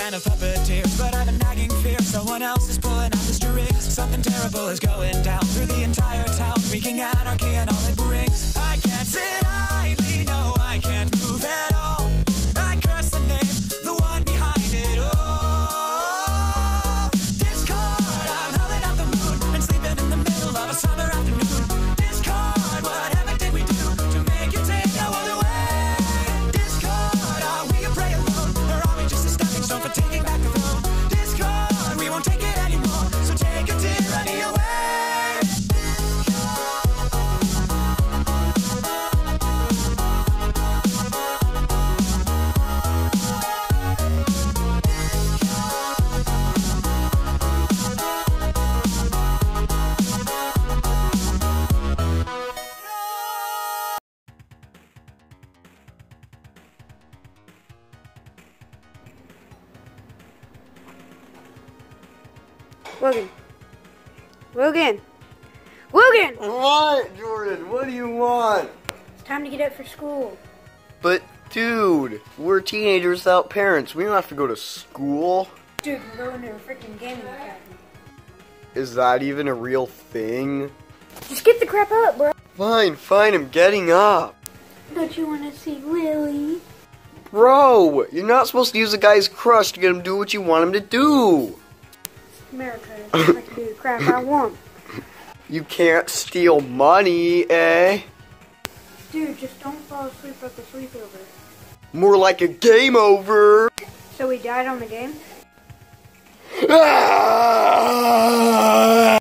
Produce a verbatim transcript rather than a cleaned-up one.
band of puppeteers, but I have a nagging fear someone else is pulling out the strings. Something terrible is going down through the entire town, wreaking anarchy and all it brings. I can't sit idly, no, I can't move at all. I curse the name, the one behind it all. Discord, I'm howling out the moon and sleeping in the middle of a summer afternoon. Discord, whatever did we do to make you take our world away? Discord, are we a prey alone, or are we just a stepping stone for taking back the throne? Discord, we won't take it anymore, so take a tyranny away. Logan. Logan. Logan! What, Jordan? What do you want? It's time to get up for school. But, dude, we're teenagers without parents. We don't have to go to school. Dude, we're going to a freaking gaming academy. Is that even a real thing? Just get the crap up, bro. Fine, fine, I'm getting up. Don't you want to see Lily? Bro, you're not supposed to use a guy's crush to get him to do what you want him to do. America, I can do the crap I want. You can't steal money, eh? Dude, just don't fall asleep at the sleepover. More like a game over. So we died on the game? Ah!